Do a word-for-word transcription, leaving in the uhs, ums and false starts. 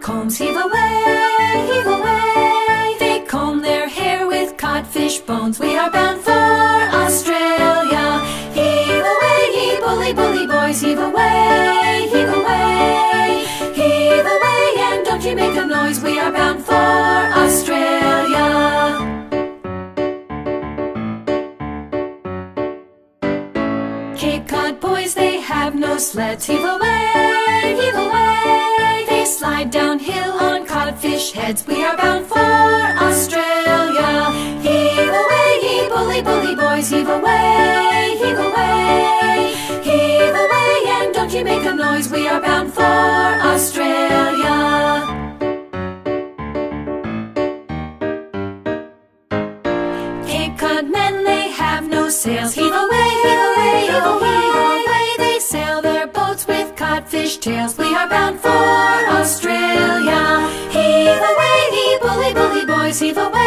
combs. Heave away, heave away. They comb their hair with codfish bones. We are bound for Australia. Heave away, ye bully, bully boys. Heave away, heave away. Heave away, and don't you make a noise. We are bound for Australia. Cape Cod boys, they have no sleds. Heave away, heave away. They slide downhill on codfish heads. We are bound for Australia. Heave away, ye bully, bully boys. Heave away, heave away. Heave away, and don't you make a noise. We are bound for Australia. Cape Cod men, they have no sails. Heave away, heave away, heave away, heave away. They sail their boats with codfish tails. We are bound for Australia. Heave away, ye bully, bully boys. Heave away.